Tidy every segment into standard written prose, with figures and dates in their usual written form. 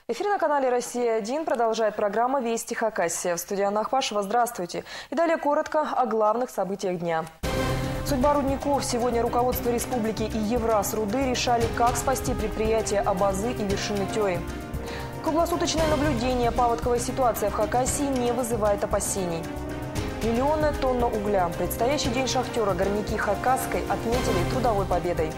Эфир на канале «Россия-1» продолжает программа «Вести Хакасия». В студии Анна Ахпашева. Здравствуйте. И далее коротко о главных событиях дня. Судьба рудников. Сегодня руководство республики и Евросруды решали, как спасти предприятия Абазы и вершины Тёи. Круглосуточное наблюдение. Паводковая ситуация в Хакасии не вызывает опасений. Миллионная тонна угля. Предстоящий день шахтера горняки Хакасской отметили трудовой победой.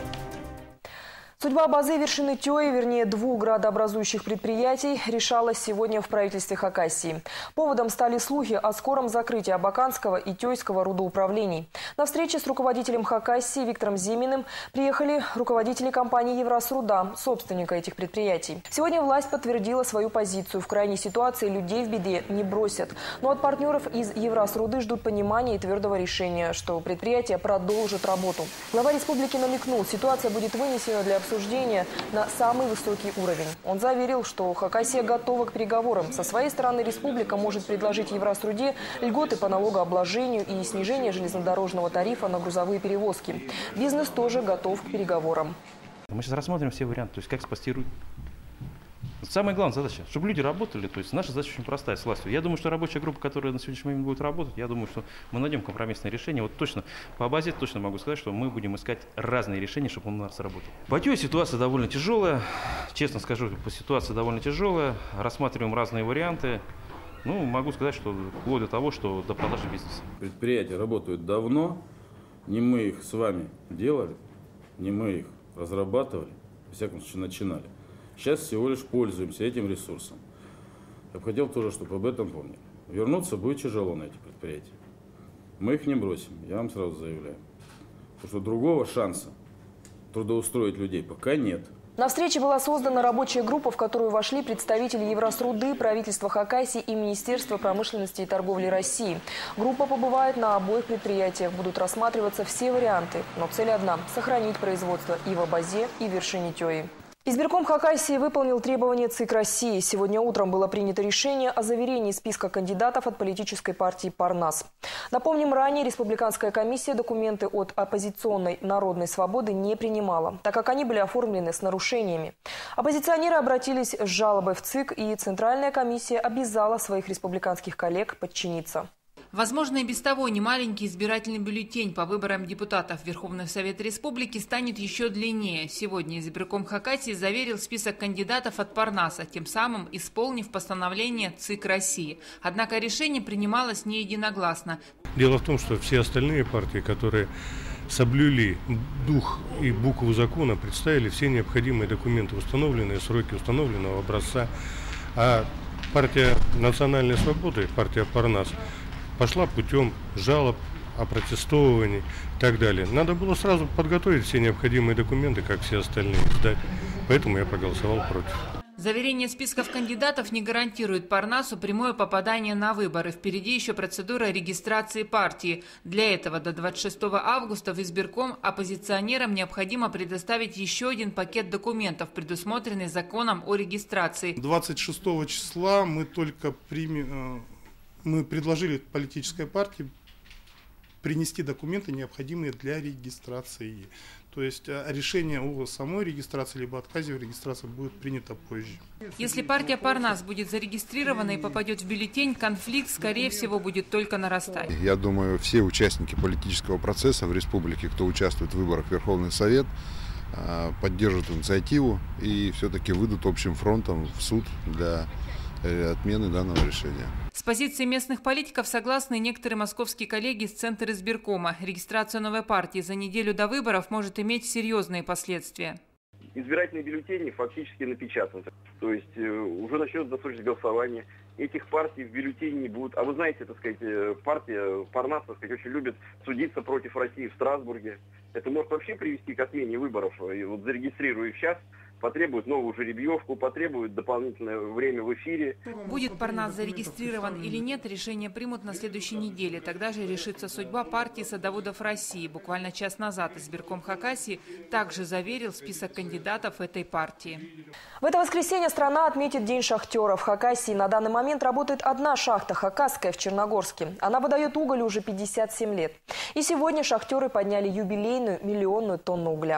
Судьба Абазы и вершины Тёи, вернее двух градообразующих предприятий, решалась сегодня в правительстве Хакасии. Поводом стали слухи о скором закрытии Абаканского и Тёйского рудоуправлений. На встрече с руководителем Хакасии Виктором Зиминым приехали руководители компании «Евросруда», собственника этих предприятий. Сегодня власть подтвердила свою позицию. В крайней ситуации людей в беде не бросят. Но от партнеров из Евросруды ждут понимания и твердого решения, что предприятие продолжит работу. Глава республики намекнул, ситуация будет вынесена для обсуждения на самый высокий уровень. Он заверил, что Хакасия готова к переговорам. Со своей стороны республика может предложить Евросруде льготы по налогообложению и снижение железнодорожного тарифа на грузовые перевозки. Бизнес тоже готов к переговорам. Мы сейчас рассмотрим все варианты, то есть как спасти рудник. Самая главная задача, чтобы люди работали, то есть наша задача очень простая с властью. Я думаю, что рабочая группа, которая на сегодняшний момент будет работать, я думаю, что мы найдем компромиссное решение. Вот точно, по Абазе точно могу сказать, что мы будем искать разные решения, чтобы он у нас работал. По Тёе ситуация довольно тяжелая, честно скажу, ситуация довольно тяжелая, рассматриваем разные варианты. Ну, могу сказать, что вплоть до того, что до продажи бизнеса. Предприятия работают давно, не мы их с вами делали, не мы их разрабатывали, во всяком случае начинали. Сейчас всего лишь пользуемся этим ресурсом. Я бы хотел тоже, чтобы об этом помнили. Вернуться будет тяжело на эти предприятия. Мы их не бросим, я вам сразу заявляю. Потому что другого шанса трудоустроить людей пока нет. На встрече была создана рабочая группа, в которую вошли представители Евросруды, правительства Хакасии и Министерства промышленности и торговли России. Группа побывает на обоих предприятиях. Будут рассматриваться все варианты. Но цель одна – сохранить производство и в Абазе, и в вершине Тёи. Избирком Хакасии выполнил требования ЦИК России. Сегодня утром было принято решение о заверении списка кандидатов от политической партии «Парнас». Напомним, ранее республиканская комиссия документы от оппозиционной «Народной свободы» не принимала, так как они были оформлены с нарушениями. Оппозиционеры обратились с жалобой в ЦИК, и Центральная комиссия обязала своих республиканских коллег подчиниться. Возможно, и без того немаленький избирательный бюллетень по выборам депутатов в Верховный Совет Республики станет еще длиннее. Сегодня избирком Хакасии заверил список кандидатов от Парнаса, тем самым исполнив постановление ЦИК России. Однако решение принималось не единогласно. Дело в том, что все остальные партии, которые соблюли дух и букву закона, представили все необходимые документы, установленные сроки установленного образца. А партия национальной свободы, партия Парнас, пошла путем жалоб, опротестований и так далее. Надо было сразу подготовить все необходимые документы, как все остальные, сдать. Поэтому я проголосовал против. Заверение списков кандидатов не гарантирует Парнасу прямое попадание на выборы. Впереди еще процедура регистрации партии. Для этого до 26 августа в избирком оппозиционерам необходимо предоставить еще один пакет документов, предусмотренный законом о регистрации. 26 числа мы предложили политической партии принести документы, необходимые для регистрации. То есть решение о самой регистрации либо отказе в регистрации будет принято позже. Если партия Парнас будет зарегистрирована и попадет в бюллетень, конфликт, скорее всего, будет только нарастать. Я думаю, все участники политического процесса в республике, кто участвует в выборах в Верховный Совет, поддержат инициативу и все-таки выйдут общим фронтом в суд для отмены данного решения. С позиции местных политиков согласны некоторые московские коллеги из Центра избиркома. Регистрация новой партии за неделю до выборов может иметь серьезные последствия. Избирательные бюллетени фактически напечатаны. То есть уже начнется досрочное голосование. Этих партий в бюллетене не будут. А вы знаете, так сказать, партия Парнас, так сказать, очень любит судиться против России в Страсбурге. Это может вообще привести к отмене выборов. И вот зарегистрируя их сейчас, потребует новую жеребьевку, потребует дополнительное время в эфире. Будет Парнас зарегистрирован или нет, решение примут на следующей неделе. Тогда же решится судьба партии садоводов России. Буквально час назад избирком Хакасии также заверил список кандидатов этой партии. В это воскресенье страна отметит День шахтера. В Хакасии на данный момент работает одна шахта – Хакасская в Черногорске. Она выдает уголь уже 57 лет. И сегодня шахтеры подняли юбилейную миллионную тонну угля.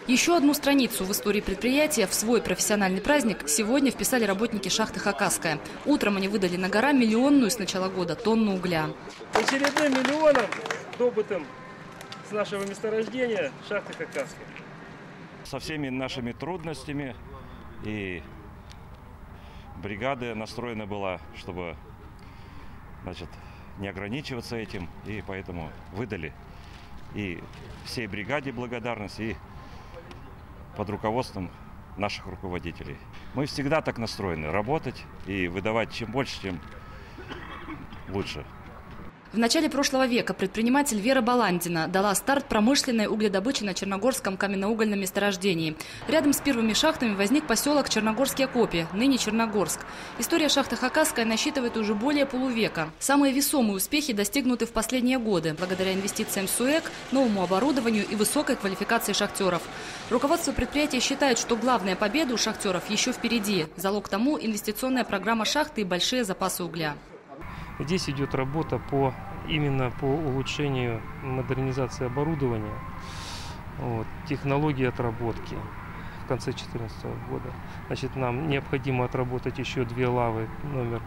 Еще одну страницу в истории предприятия в свой профессиональный праздник сегодня вписали работники шахты «Хакасская». Утром они выдали на гора миллионную с начала года тонну угля. Очередным миллионом, добытым с нашего месторождения шахты «Хакасская». Со всеми нашими трудностями и бригада настроена была, чтобы, значит, не ограничиваться этим, и поэтому выдали. И всей бригаде благодарность, и под руководством наших руководителей. Мы всегда так настроены: работать и выдавать чем больше, тем лучше. В начале прошлого века предприниматель Вера Баландина дала старт промышленной угледобыче на Черногорском каменноугольном месторождении. Рядом с первыми шахтами возник поселок Черногорские Копи, ныне Черногорск. История шахты «Хакасская» насчитывает уже более полувека. Самые весомые успехи достигнуты в последние годы, благодаря инвестициям в СУЭК, новому оборудованию и высокой квалификации шахтеров. Руководство предприятия считает, что главная победа у шахтеров еще впереди. Залог тому – инвестиционная программа шахты и большие запасы угля. Здесь идет работа именно по улучшению модернизации оборудования, технологии отработки в конце 2014 года. Значит, нам необходимо отработать еще 2 лавы номер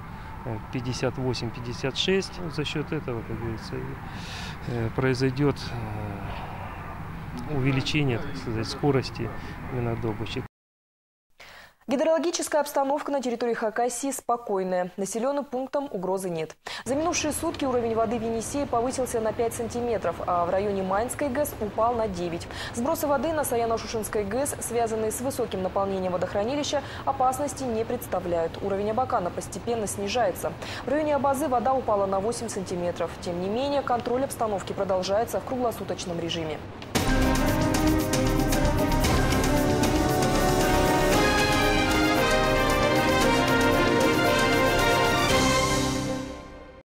58-56. За счет этого, как говорится, произойдет увеличение, так сказать, скорости именно добычи. Гидрологическая обстановка на территории Хакасии спокойная. Населенным пунктам угрозы нет. За минувшие сутки уровень воды в Енисее повысился на 5 сантиметров, а в районе Майнской ГЭС упал на 9. Сбросы воды на Саяно-Шушенской ГЭС, связанные с высоким наполнением водохранилища, опасности не представляют. Уровень Абакана постепенно снижается. В районе Абазы вода упала на 8 сантиметров. Тем не менее, контроль обстановки продолжается в круглосуточном режиме.